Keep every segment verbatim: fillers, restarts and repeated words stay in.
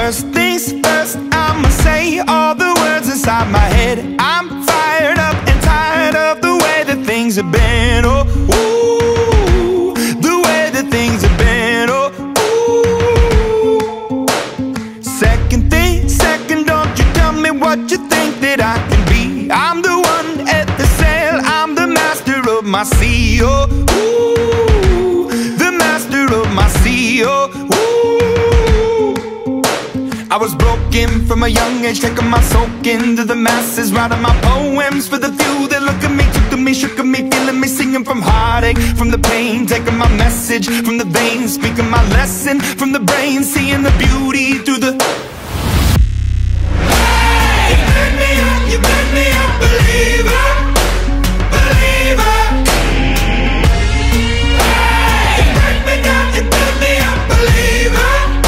First things first, I'ma say all the words inside my head. I'm fired up and tired of the way that things have been. Oh, ooh, the way that things have been. Oh, ooh. Second thing, second, don't you tell me what you think that I can be. I'm the one at the sail, I'm the master of my sea. Oh, ooh, the master of my sea. Oh, ooh. I was broken from a young age, taking my soak into the masses, writing my poems for the few that look at me, took to me, shook at me, feeling me, singing from heartache, from the pain, taking my message from the veins, speaking my lesson from the brain, seeing the beauty through the... Hey, you burn me up, you burn me up, believer, believer. Hey, you burn me down, you burn me up, believer.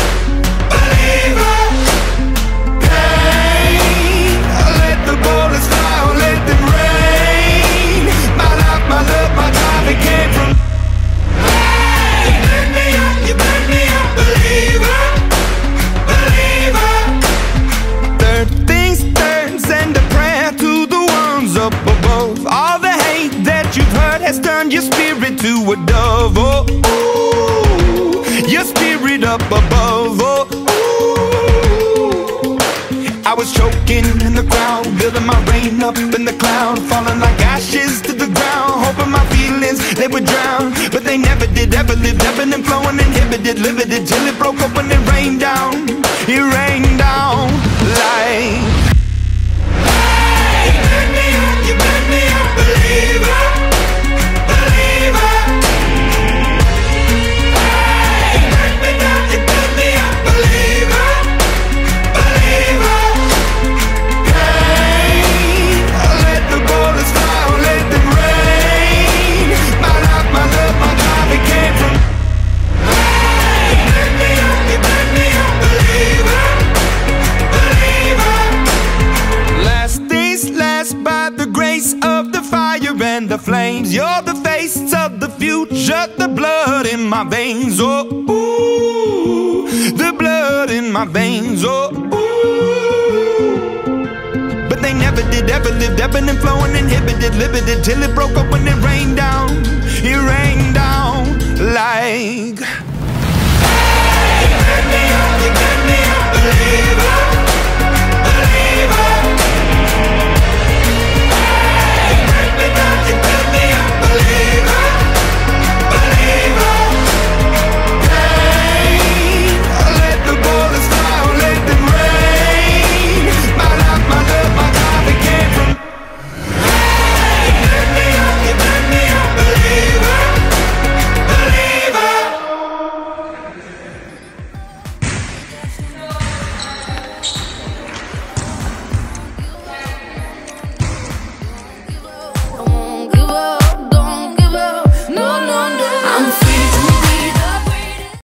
Has turned your spirit to a dove. Oh, ooh, your spirit up above. Oh, ooh. I was choking in the crowd, building my rain up in the cloud, falling like ashes to the ground, hoping my feelings they would drown, but they never did. Ever lived, ebbing and flowing, inhibited, limited, till it broke open and rained down. It rained down like, hey, you burn me up, you burn me up, believer. And the flames, you're the face of the future, the blood in my veins. Oh, ooh, the blood in my veins. Oh, ooh. But they never did, ever lived, ebbing and flowing, inhibited, limited, till it broke up when it rained down. It rained down like